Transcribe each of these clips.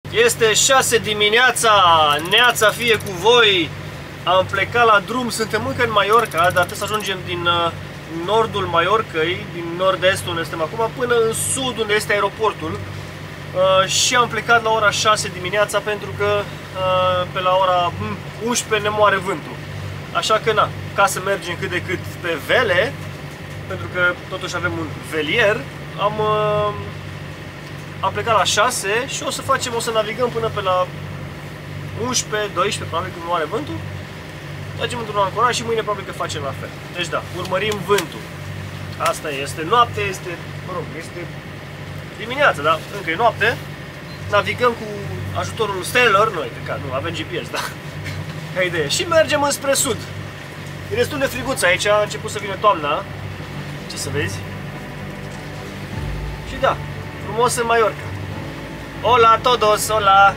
Este 6 dimineața, neața fie cu voi. Am plecat la drum, suntem încă în Mallorca, dar trebuie să ajungem din nordul Mallorcăi, din nord-estul unde suntem acum, până în sud unde este aeroportul. Și am plecat la ora 6 dimineața pentru că pe la ora 11 ne moare vântul. Așa că na, ca să mergem cât de cât pe vele, pentru că totuși avem un velier, am plecat la 6 și o să navigăm până pe la 11, 12, probabil când moare vântul. Tragem într-un ancoraj și mâine probabil că facem la fel. Deci da, urmărim vântul. Asta este noapte, este dimineața, dar încă e noapte. Navigăm cu ajutorul stelelor, noi, nu avem GPS, da. Ca idee. Și mergem înspre sud. E destul de friguț aici, a început să vină toamna. Ce să vezi? Și da, frumos în Mallorca. Hola todos, hola!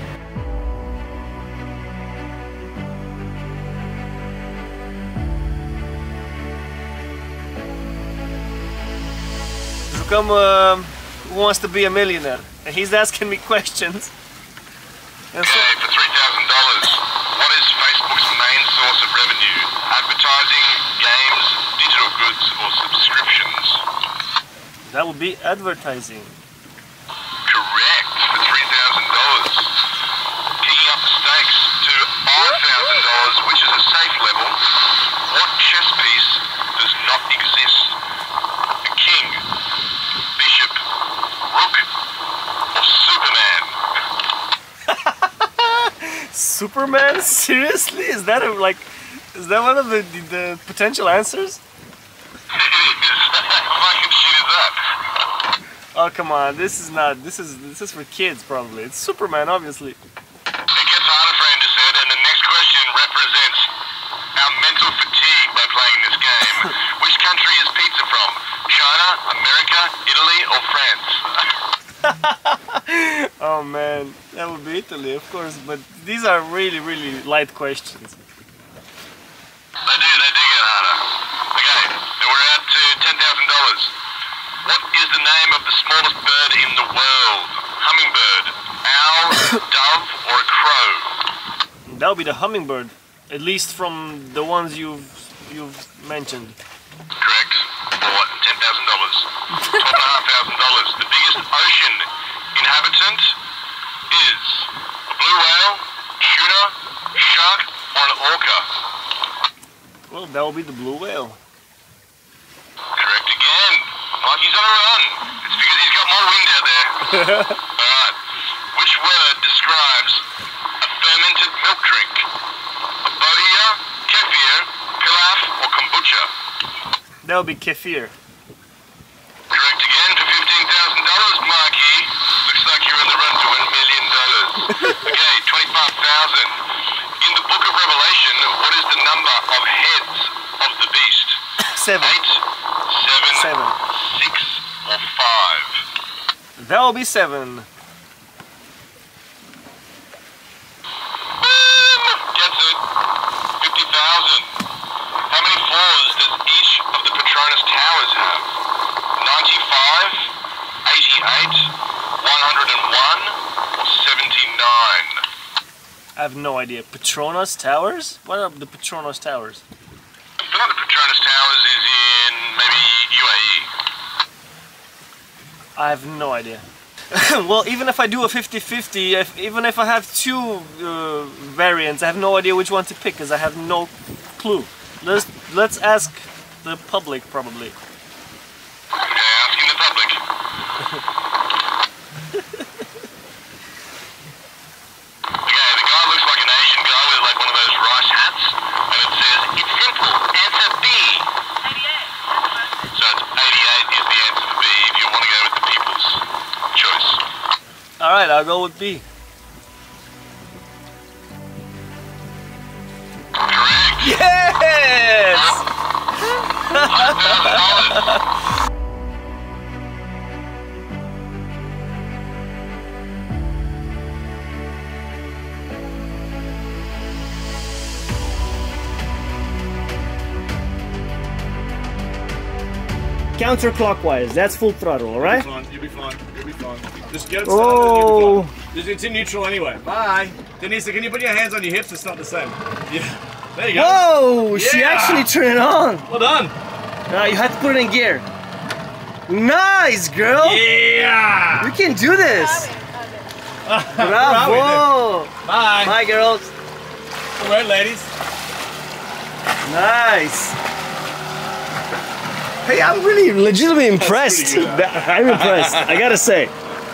Jucăm Who Wants to Be a Millionaire? And he's asking me questions. And so, for $3,000, what is Facebook's main source of revenue? Advertising, games, digital goods, or subscriptions? that would be advertising. Correct, for $3,000. Kicking up the stakes to $5,000, which is a safe level. What chess piece does not exist? The king, bishop, rook, or Superman? Superman? Seriously? Is that one of the potential answers? It is. How fucking shit is that? Oh come on, this is for kids probably. It's Superman, obviously. It gets harder, friend, said, and the next question represents our mental fatigue by playing this game. Which country is pizza from? China, America, Italy, or France? Oh man, that would be Italy, of course, but these are really, really light questions. They do get harder. Okay, then we're at to $10,000. What is the name of the smallest bird in the world? Hummingbird, owl, dove, or a crow? That would be the hummingbird, at least from the ones you've mentioned. Correct. For $10,000. $12,500. The biggest ocean inhabitant is a blue whale, tuna, shark, or an orca? Well, that would be the blue whale. Correct again. Like he's on a run. It's because he's got more wind out there. Alright. Which word describes a fermented milk drink? Bohea, kefir, pilaf, or kombucha? That would be kefir. Correct again for $15,000, Marky. Looks like you're on the run to $1 million. Okay, 25,000. In the book of Revelation, what is the number of heads of the beast? 7. 8, 7, 7. 6, or 5? That will be 7. Gets it. 50,000. How many floors does each of the Petronas Towers have? 95, 88, 101, or 79? I have no idea. Petronas Towers? What are the Petronas Towers? I feel like the Petronas Towers is in maybe UAE. I have no idea. Well, even if I do a 50-50, even if I have two variants, I have no idea which one to pick because I have no clue. Let's ask the public probably. Okay, asking the public. Okay, the guy looks like an Asian guy with like one of those rice hats, and it says, it's simple, answer B. 88. So it's 88 is the answer for B if you want to go with the people's choice. Alright, I'll go with B. Correct. Yes! $5,000. counterclockwise. That's full throttle, all right? You'll be fine. You'll be fine. Just get it started. Oh. You'll be fine. It's in neutral anyway. Bye. Denise, can you put your hands on your hips? It's not the same. Yeah. There you go. Whoa! She Yeah. actually turned it on. Well done. You have to put it in gear. Nice, girl. Yeah. We can do this. Bravo. Bravo. Bye. Bye, girls. All right, ladies. Nice. Hey, I'm really legitimately impressed. pretty good, I'm impressed. I gotta say.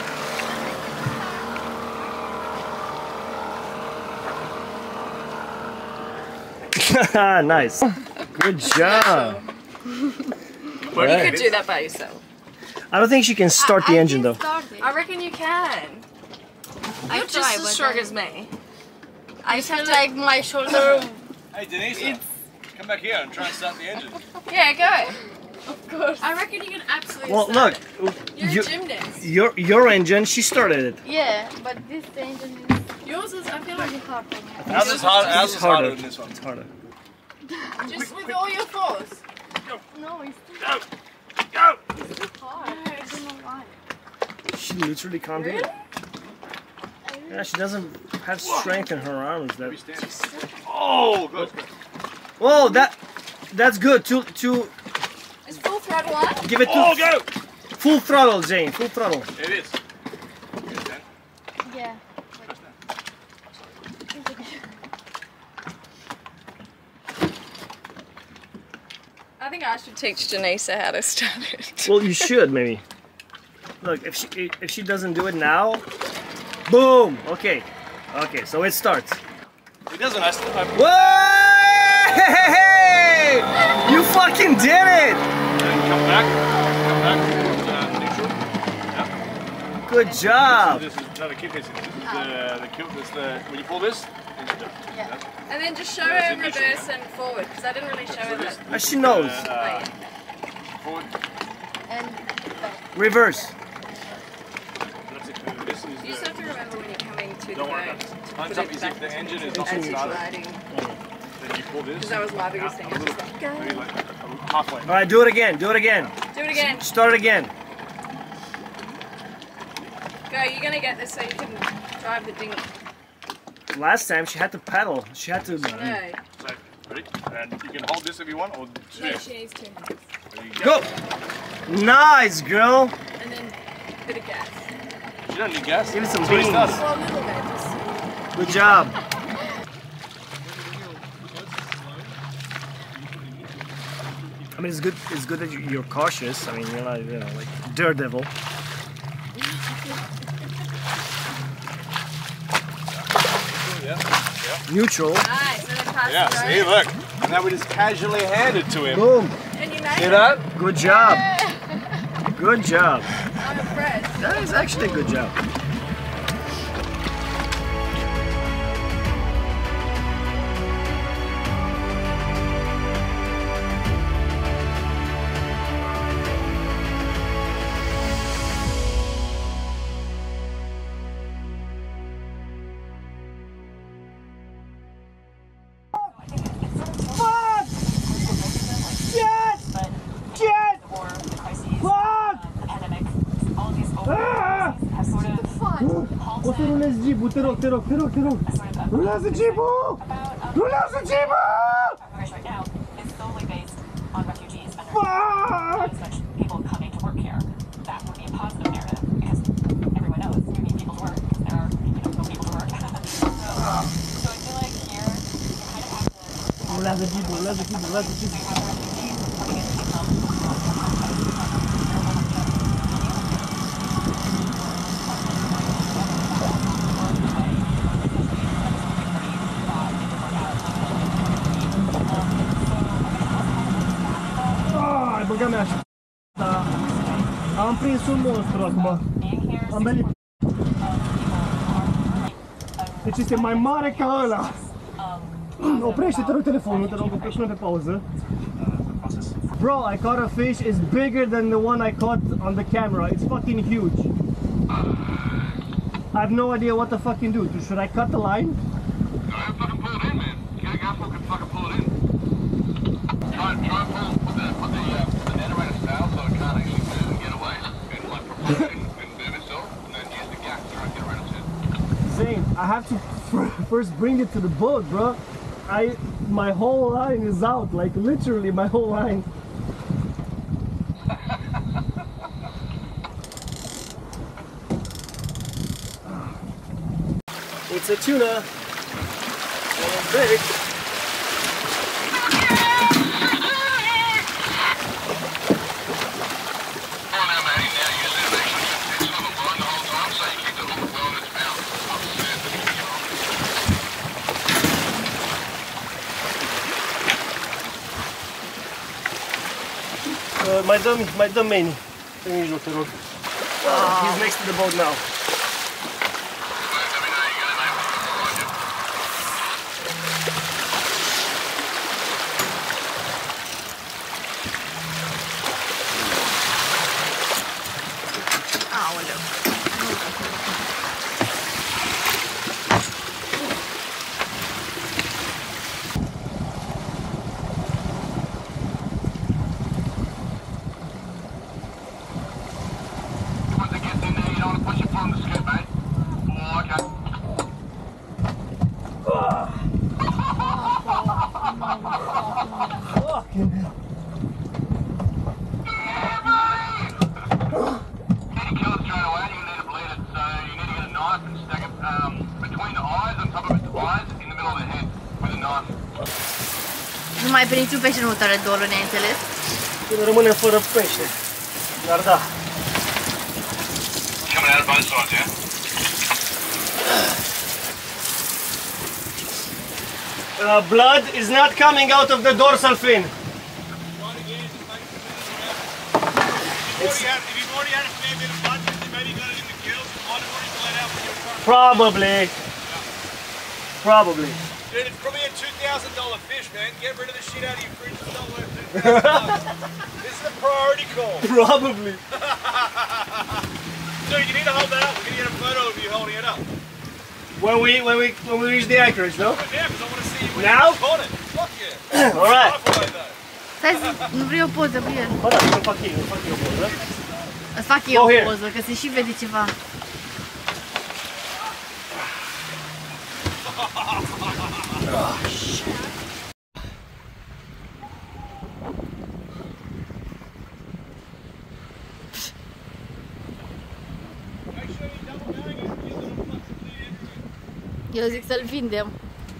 Nice. Good job. You Right. could do that by yourself. I don't think she can start the engine though. I reckon you can. You're just as strong as me. I just have to like my shoulder. Hey, Denise. Come back here and try and start the engine. Yeah, go. Of course. I reckon you can absolutely. Well, start look, it. You're you- a gymnast. your engine, she started it. Yeah, but this engine is Yours is, I feel like, really hard for me. Ours is harder It's harder. than this one. It's harder. just with all your force. No, it's Go. Go. hard. I don't know why. She literally can't do it. Yeah, she doesn't have strength in her arms. That. Oh, good. Whoa, that's good. To Is full throttle on? give it to Oh, go. full throttle, Jane. Full throttle. It is. Yeah. I think I should teach Janisa how to start it. Well, you should maybe. Look, if she doesn't do it now, boom. Okay, okay. So it starts. It doesn't. Whoa! You fucking did it! Come back. Neutral. Good job. This is trying to keep this. This is the kill. This the when you pull this. And then just show Yeah, her it's in reverse and forward, because I didn't really show her that. She knows. Forward. And Reverse. That's it. This is You just have to remember when you're coming to the Don't worry boat about it. to Time's put up it is back if the engine is not as you're started. gliding. Then you pull this. Because that was my biggest thing. I was just like, Maybe go. like halfway. All right, do it again. Do it again. Do it again. Start it again. Go, you're going to get this so you can drive the dinghy. Last time she had to paddle. She had to. No. So, ready? And you can hold this if you want, or No, she needs to. There you go. Go. Nice, girl. And then a bit of gas. You don't need gas. Give it some That's what it beans. does. Well, a little bit. Just... Good job. I mean, it's good. It's good that you're cautious. I mean, you're not, like daredevil. Neutral. Nice. And then pass Yeah, the see, road. look. And now we just casually hand it to him. Boom. And you made See it. that? Good job. Good job. I'm impressed. That is actually a good job. Poți să rulezi jeep-ul, te rog. Rulează jeep-ul! Rulează jeep-ul! Fuck! People coming to work here. That would be a positive narrative because everyone knows you need people to work. There are no people to work. So I feel like here you kind of have to. Rulează jeep-ul. Ai, băga mea și da. Am prins un monstru acum. Am venit. Deci este mai mare ca ăla. Oprește, te rog, telefonul, te rog, pune pe pauză. Bro, I caught a fish. It's bigger than the one I caught on the camera. It's fucking huge. I have no idea what to fucking do. Should I cut the line? No, fucking pull it in, man. Get a gas hook and fucking pull it in. Try and pull, put the net around its tail. itself so it can't actually move and get away. And like propulsion can move itself and then use the gas to try and get around it. Zane, I have to first bring it to the boat, bro. My whole line is out, like literally my whole line. It's a tuna. And it's big. Mai dă Manny pe mijloc, te rog. He's next to the boat now. Aoleu. Nu mai pe niciun pește în următoarele 2 luni, ai înțeles? Până rămânem fără pește. Dar da. Coming out of both sides, yeah? Blood is not coming out of the dorsal fin. If you've already had a fair bit of blood, you maybe got it in the gills, you might have already bled out when you were trying to... Probably. Probably. Dude, it's probably a $2,000 fish, man. Get rid of the shit out of your fridge. It's not worth $2,000. This is a priority call. Probably. Dude, you need to hold that up. We're going to get a photo of you holding it up. When we reach the anchorage, no? Yeah, because I want to see you when Now? you caught it. Fuck yeah. All right. Away, though. Stai să... Nu vreau o poză cu el. Bă, da, îmi fac eu o poză. Îți fac eu o poză, că se și vede ceva. Eu zic să-l vindem.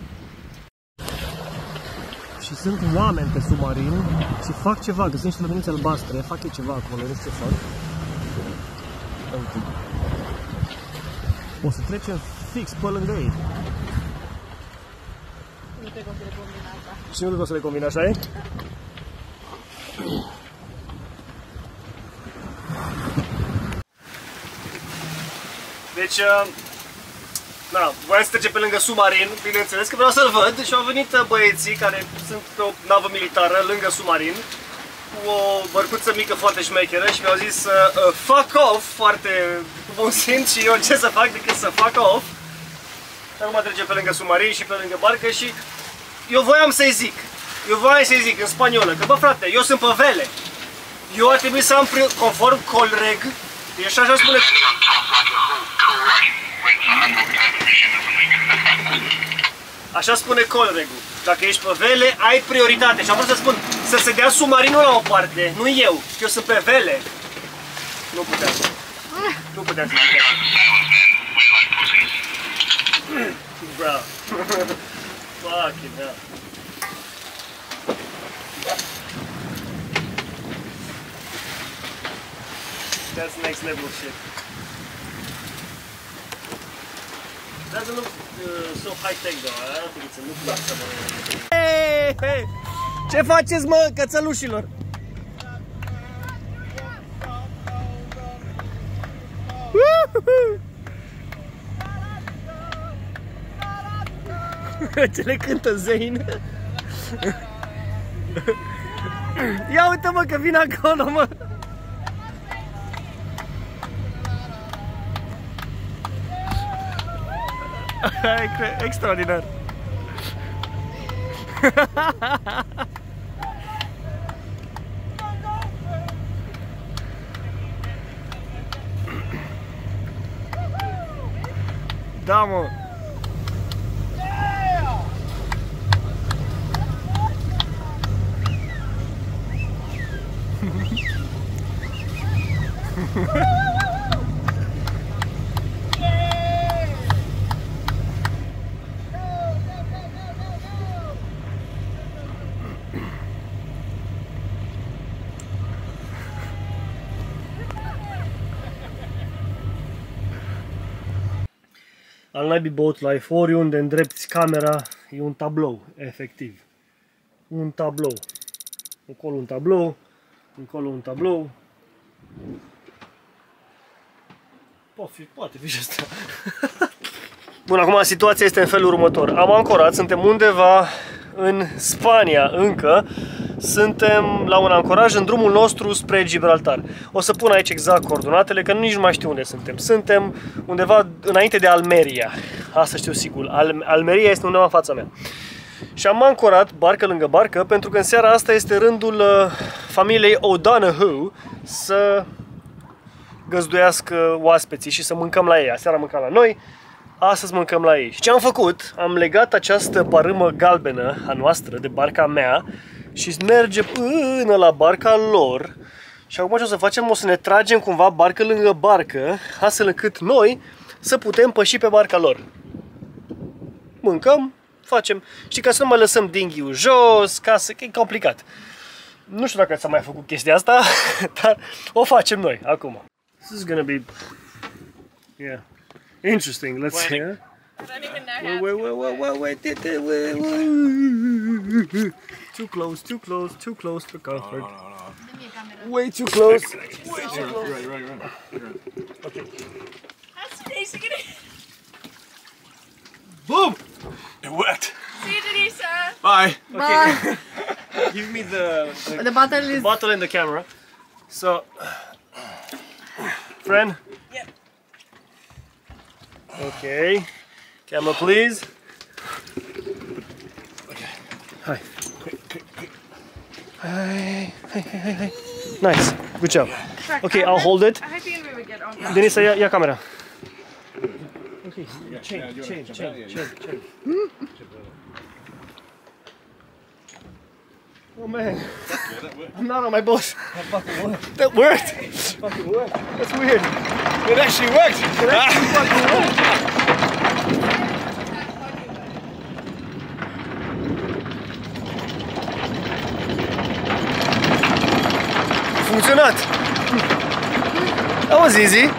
Și sunt oameni pe submarin și fac ceva, găsesc niște luminițe albastre, fac eu ceva acolo, nu știu ce fac. Uite. O să trecem fix pe lângă ei. Nu cred că o să le combin asta. Și nu cred că o să le combin, așa e? Deci, da, voiam să trecem pe lângă submarin, bineînțeles că vreau să-l văd și au venit băieții care sunt pe o navă militară lângă submarin cu o bărcuță mică foarte șmecheră și mi-au zis fuck off, foarte cu bun simț și eu ce să fac decât să fuck off. Acum trecem pe lângă submarin și pe lângă barcă și eu voiam să-i zic, în spaniolă, că bă frate, eu sunt pe vele, eu ar trebui să am conform Colreg, deci așa spune. Așa spune Colreg-ul. Dacă ești pe vele, ai prioritate. Și am vrut să spun, să se dea submarinul la o parte, nu eu, că eu sunt pe vele. Nu puteam. Nu puteam să zic așa. Bro. Fucking hell. That's next level shit. Doesn't look so high-tech though. I don't think it's a look like someone. Hey, hey! Ce faceți, mă, cățălușilor? Ce le cântă Zane? Ia uite, mă, că vine acolo, mă! Extraordinar! Da, mă. Al naibii boat life, oriunde îndrepți camera, e un tablou, efectiv. Un tablou. Acolo un tablou, încolo un tablou. Poate fi și asta. Bun, acum situația este în felul următor. Am ancorat, suntem undeva în Spania încă. Suntem la un ancoraj în drumul nostru spre Gibraltar. O să pun aici exact coordonatele, că nici nu mai știu unde suntem. Suntem undeva înainte de Almeria. Asta știu sigur. Almeria este undeva în fața mea. Și am ancorat barcă lângă barcă, pentru că în seara asta este rândul familiei O'Donoghue să găzduiască oaspeții și să mâncăm la ei. Aseară mâncam la noi, astăzi mâncăm la ei. Și ce am făcut? Am legat această parâmă galbenă a noastră de barca mea și merge până la barca lor. Și acum ce o să facem? O să ne tragem cumva barcă lângă barcă, astfel încât noi să putem păși pe barca lor. Mâncăm, facem. Și ca să nu mai lăsăm dinghiul jos, ca să... că e complicat. Nu știu dacă s-a mai făcut chestia asta, dar o facem noi acum. This is gonna be, yeah, interesting. Let's see. I don't even know how Wait. Too close for comfort. Way too close. Okay. That's amazing. Boom! It worked. See you, Denisa. Bye. Okay. Give me The bottle is... bottle and the camera. So, friend. Yep. Okay. Camera, please. Hi. Hi. Nice. Good job. Okay, I'll hold it. I hope you can get on. Denisa, ia camera. Okay, change. Oh man, I'm not on my boat. That worked. That's weird. It actually worked. Funcționat. That was easy.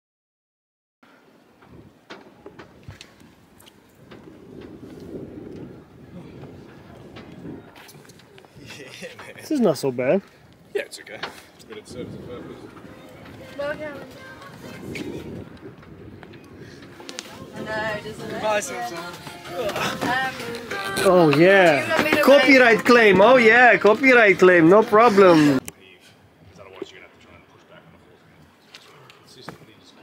This is not so bad. Yeah, it's okay. But it serves a purpose. No, doesn't it? Bye, Samson. Oh yeah. Copyright claim. Oh yeah, copyright claim. No problem. Because otherwise you're going to have to try and push back on the force. Consistently just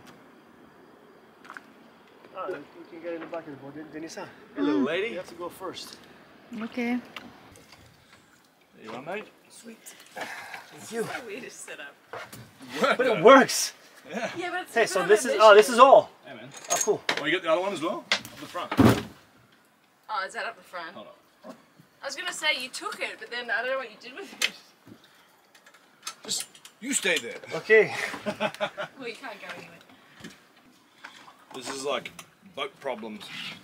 You can get in the back of the boat. Denisa, Hello, lady. you have to go first. Okay. There you are, mate. Sweet. So weird to set up. But it works. Yeah, but it's Hey, so this is all. Hey, man. Oh, cool. Oh, you got the other one as well? Up the front. Oh, is that up the front? Hold on. I was gonna say you took it, but then I don't know what you did with it. Just, you stay there. Okay. Well, you can't go anywhere. This is like boat problems.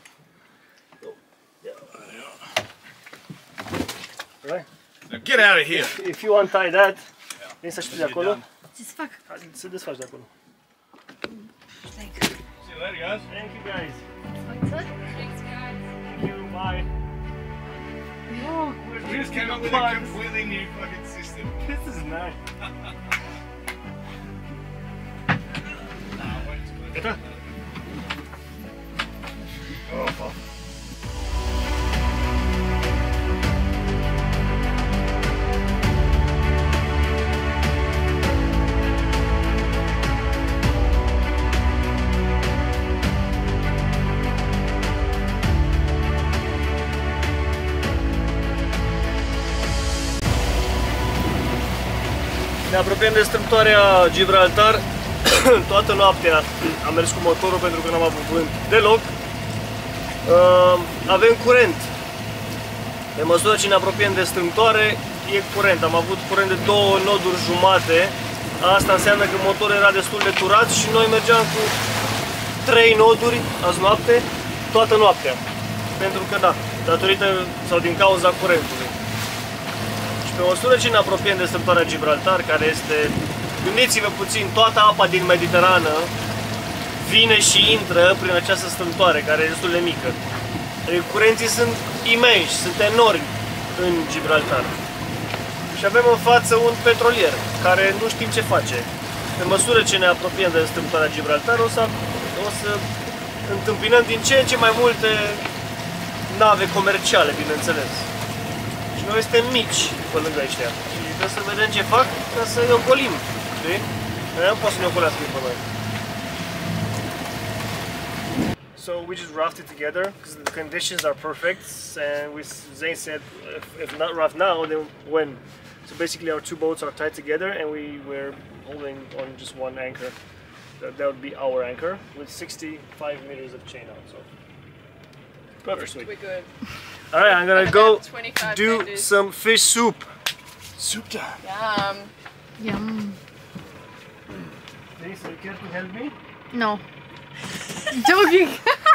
Right. Now get out of here. If you untie that, Denisa, știi de acolo? Ce să fac? Să desfaci de acolo. See you later, guys. Thank you guys. Thanks, guys. Thank you. Bye. We just came up with a completely new fucking system. This is nice. Gata? Oh, fuck. Ne apropiem de strâmtoarea Gibraltar. toată noaptea am mers cu motorul pentru că n-am avut vânt deloc. Avem curent. Pe măsură ce ne apropiem de strâmtoare, e curent. Am avut curent de 2 noduri jumate. Asta înseamnă că motorul era destul de turat și noi mergeam cu 3 noduri azi noapte, toată noaptea. Pentru că da, datorită sau din cauza curentului. Și pe măsură ce ne apropiem de strâmtoarea Gibraltar, care este, gândiți-vă puțin, toată apa din Mediterană vine și intră prin această strâmtoare, care e destul de mică. Curenții sunt imensi, sunt enormi în Gibraltar. Și avem în față un petrolier, care nu știm ce face. Pe măsură ce ne apropiem de strâmtoarea Gibraltar, o să întâmpinăm din ce în ce mai multe nave comerciale, bineînțeles. Și noi suntem mici pe lângă ăștia. Și trebuie să vedem ce fac ca să-i ocolim. Știi? Noi nu pot să ne ocolească pe noi. So we just roughed it together because the conditions are perfect, and Zane said if not rough now, then when? So basically our two boats are tied together and we're holding on just one anchor. That would be our anchor with 65 meters of chain out. So perfect, sweet. We're good. All right, I'm gonna go 25 do meters. some fish soup. Soup time. Yum. Yum. Denise, are you care to help me? No. Joking.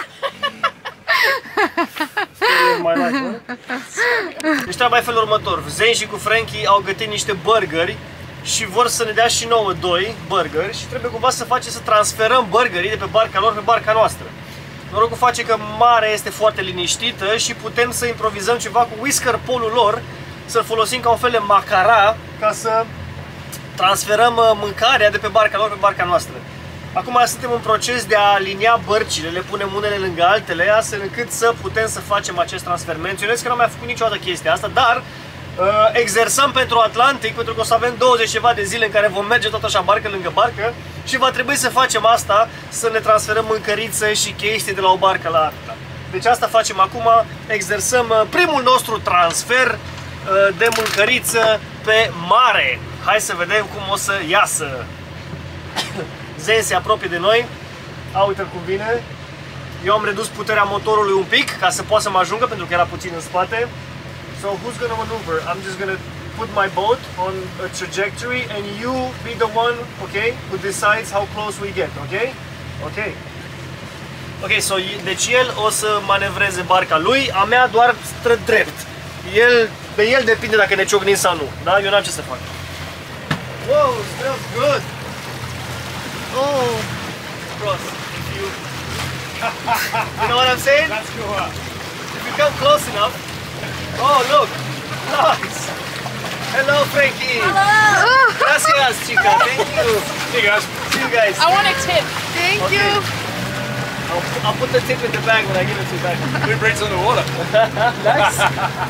My life, deci treaba e felul următor. Zane și cu Frankie au gătit niște burgeri și vor să ne dea și nouă 2 burgeri și trebuie cumva să facem să transferăm burgerii de pe barca lor pe barca noastră. Norocul face că marea este foarte liniștită și putem să improvizăm ceva cu whisker polul lor, să-l folosim ca un fel de macara ca să transferăm mâncarea de pe barca lor pe barca noastră. Acum suntem în proces de a alinia bărcile, le punem unele lângă altele, astfel încât să putem să facem acest transfer. Menționez că n-am mai făcut niciodată chestia asta, dar exersăm pentru Atlantic, pentru că o să avem 20 ceva de zile în care vom merge tot așa barcă lângă barcă și va trebui să facem asta, să ne transferăm mâncăriță și chestii de la o barcă la alta. Deci asta facem acum, exersăm primul nostru transfer de mâncăriță pe mare. Hai să vedem cum o să iasă. Zane se apropie de noi. A, uite cum vine. Eu am redus puterea motorului un pic ca să poată să mă ajungă, pentru că era puțin în spate. So who's gonna maneuver? I'm just gonna put my boat on a trajectory and you be the one, okay, who decides how close we get, okay? Okay. Ok, so, deci el o să manevreze barca lui, a mea doar stră drept. De el depinde dacă ne ciocnim sau nu, da? Eu n-am ce să fac. Wow, smells good! Oh. Cross, if you... You know what I'm saying? That's cool. If you come close enough... Oh, look! Nice! Hello, Frankie! Hello! Gracias, chica! Thank you! Hey guys. See you guys! I want a tip. Thank Okay. you. I'll put the tip in the bag when I give it to you back. Who breathes underwater? Nice!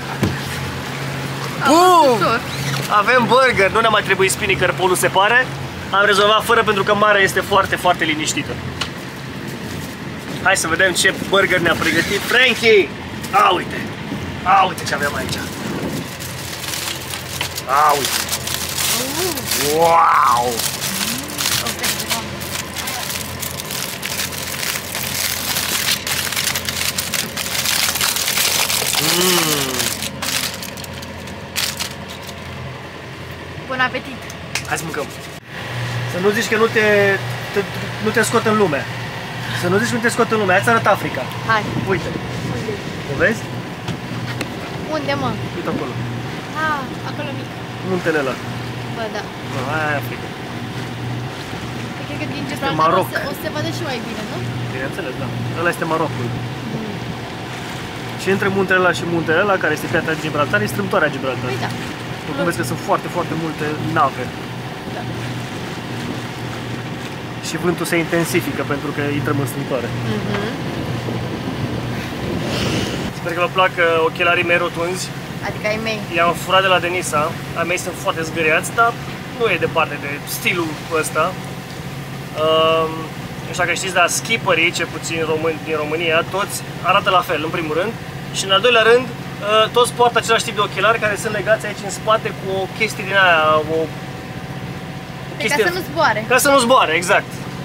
Boom! Avem burger, nu ne-a mai trebuit spinnaker polul, se pare. Am rezolvat fără pentru că marea este foarte, foarte liniștită. Hai să vedem ce burger ne-a pregătit Frankie! A, uite! A, uite ce avem aici! A, uite! Wow! Bun apetit! Hai să mâncăm! Să nu zici că nu te scot în lume. Să nu zici că nu te scot în lume. Hai-ți arăt Africa. Hai! Uite! O vezi? Unde, mă? Uite acolo. Ah, acolo mic. Muntele ăla. Bă, da. Aia e Africa. Cred că din Gibraltar Maroc. o să se vadă și mai bine, nu? Bineînțeles, da. Ăla este Marocul. Și între muntele ăla și muntele ăla, care este piatra Gibraltar, e strâmtoarea Gibraltar. Păi da. Cum vezi că sunt foarte, foarte multe nave. Da. Și vântul se intensifică pentru că intrăm în strâmtoare. Sper că vă plac ochelarii mei rotunzi. Adică ai mei. I-am furat de la Denisa. Ai mei sunt foarte zgâriați, dar nu e departe de stilul ăsta. Nu știu dacă știți, dar skipperii, cel puțin români din România, toți arată la fel, în primul rând. Și în al doilea rând, toți poartă același tip de ochelari care sunt legați aici în spate cu o chestie din aia, Ca să nu zboare. Ca să nu zboare, exact.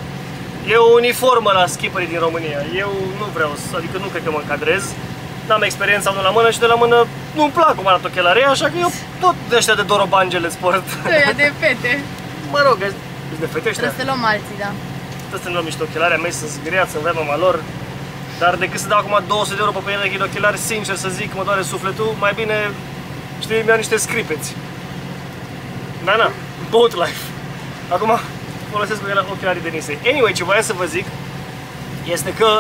E o uniformă la skipperii din România. Eu nu vreau, adică nu cred că mă încadrez. N-am experiența unul la mână și de la mână nu-mi plac cum arată ochelarii, așa că eu tot de ăștia de dorobangele sport. Ăia de fete. Mă rog, sunt de fete ăștia. Trebuie să luăm alții, da. Trebuie să ne luăm niște ochelari, a mei sunt zgriați, sunt vremea lor. Dar decât să dau acum 200 de euro pe pereche de ochelari, sincer să zic, mă doare sufletul, mai bine, știi, mi-au niște scripeți. Da, na, boat life. Acum folosesc ochelarii de Nisei. Anyway, ce voiam să vă zic este că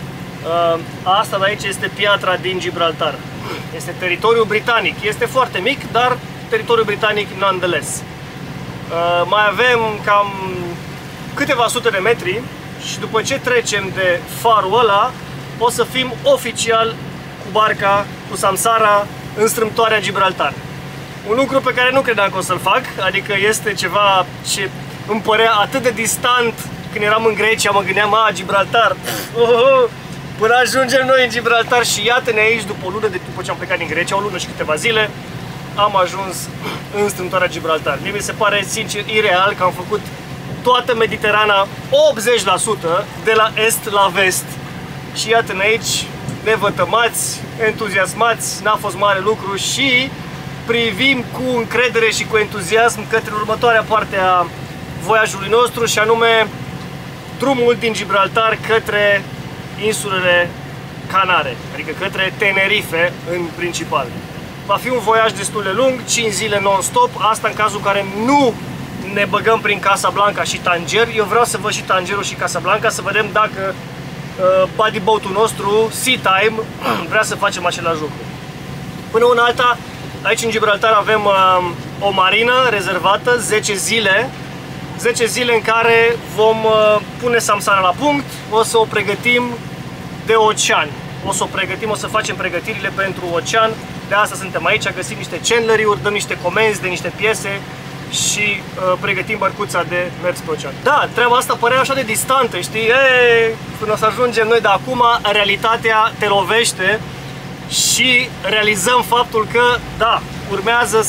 asta de aici este piatra din Gibraltar. Este teritoriul britanic. Este foarte mic, dar teritoriul britanic nonetheless. Mai avem cam câteva sute de metri și după ce trecem de farul ăla o să fim oficial cu barca, cu Samsara, în strâmtoarea Gibraltar. Un lucru pe care nu credeam că o să-l fac, adică este ceva ce îmi părea atât de distant. Când eram în Grecia mă gândeam, Gibraltar, până ajungem noi în Gibraltar și iată-ne aici după o lună, după ce am plecat din Grecia, o lună și câteva zile, am ajuns în strâmtoarea Gibraltar. Mie mi se pare sincer ireal că am făcut toată Mediterana 80% de la est la vest și iată-ne aici, nevătămați, entuziasmați, n-a fost mare lucru și privim cu încredere și cu entuziasm către următoarea parte a voiajului nostru și anume drumul din Gibraltar către insulele Canare, adică către Tenerife în principal. Va fi un voiaj destul de lung, 5 zile non-stop, asta în cazul în care nu ne băgăm prin Casablanca și Tanger. Eu vreau să văd și Tangerul și Casablanca, să vedem dacă buddy boat-ul nostru, Sea Time, vrea să facem același lucru. Până una alta, aici în Gibraltar avem o marină rezervată, 10 zile. 10 zile în care vom pune Samsara la punct, o să o pregătim de ocean. O să o pregătim, o să facem pregătirile pentru ocean. De asta suntem aici, găsim niște chandleriuri, dăm niște comenzi de niște piese și pregătim bărcuța de mers pe ocean. Da, treaba asta părea așa de distantă, știi? Până o să ajungem noi, dar acum realitatea te lovește și realizăm faptul că, da, urmează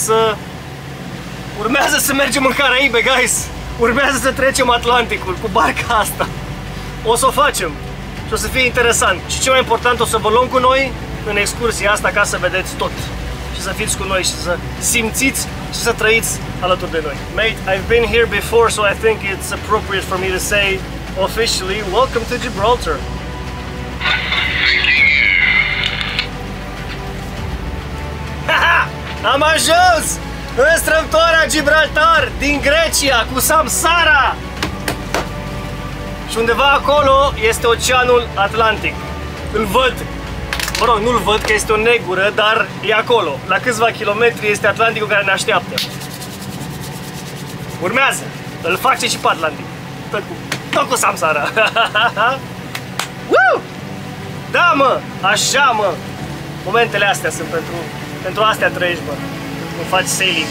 să mergem în Caraibe, guys! Urmează să trecem Atlanticul cu barca asta. O să o facem și o să fie interesant. Și ce mai important, o să vă luăm cu noi în excursia asta ca să vedeți tot. Și să fiți cu noi și să simțiți și să trăiți alături de noi. Mate, I've been here before, so I think it's appropriate for me to say officially, welcome to Gibraltar. Haha! Am ajuns în strâmtoarea Gibraltar din Grecia cu Samsara! Și undeva acolo este Oceanul Atlantic. Îl văd. Mă rog, nu-l văd că este o negură, dar e acolo. La câțiva kilometri este Atlanticul care ne așteaptă. Urmează. Îl face și pe Atlantic. Tot cu Samsara. Da, mă! Așa, mă! Momentele astea sunt pentru astea trăiești, mă. Când faci sailing.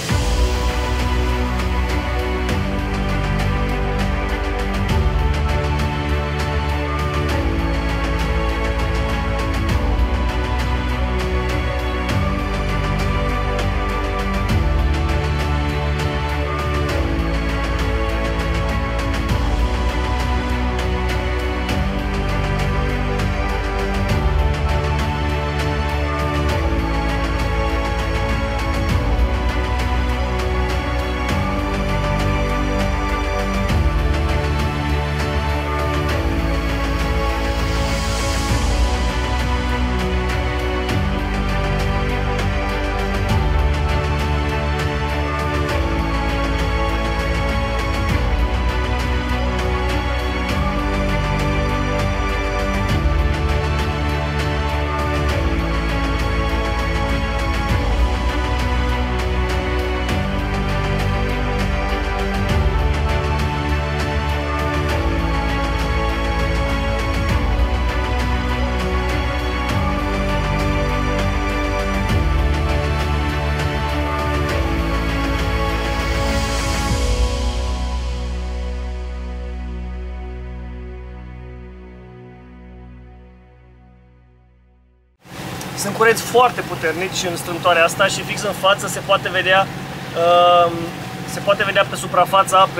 Sunt curenți foarte puternici în strâmtoarea asta și fix în față se poate vedea pe suprafața apei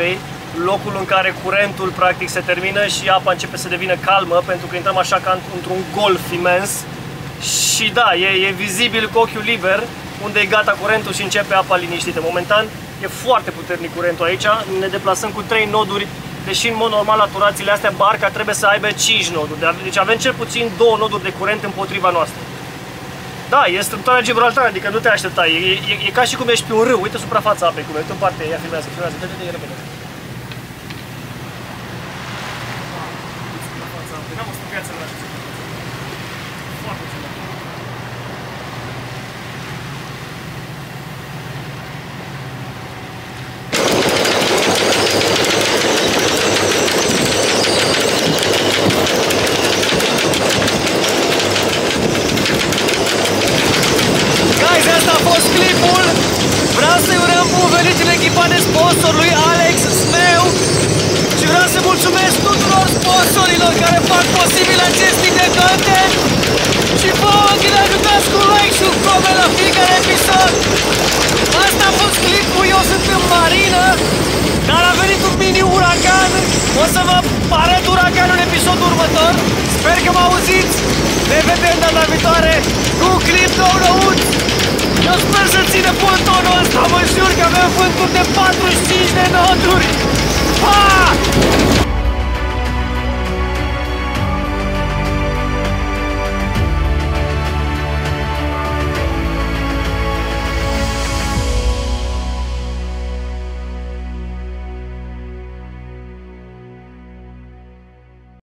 locul în care curentul practic se termină și apa începe să devină calmă, pentru că intrăm așa ca într-un golf imens. Și da, e vizibil cu ochiul liber unde e gata curentul și începe apa liniștită. Momentan e foarte puternic curentul aici, ne deplasăm cu 3 noduri, deși în mod normal la turațiile astea barca trebuie să aibă 5 noduri. Deci avem cel puțin 2 noduri de curent împotriva noastră. Da, e structura Gibraltar, adică nu te așteptai, e ca și cum ești pe un râu, uite suprafața apei, cum e, uite în parte, ia filmează, dă-te repede. Suprafața apei, n-am văzut viața în așa. Foarte ciudat. Asta a fost clipul. Vreau să-i urăm bun venit în echipa de sponsor lui Alex Smeu și vreau să mulțumesc tuturor sponsorilor care fac posibil acest tip de content și vouă că ne ajutați cu like și un comment la fiecare episod. Asta a fost clipul, eu sunt în marină, dar a venit un mini uragan. O să vă arăt uraganul în episodul următor. Sper că mă auziți. Ne vedem data viitoare cu un clip nou-nouț. Eu sper să țină pontonul ăsta, mă.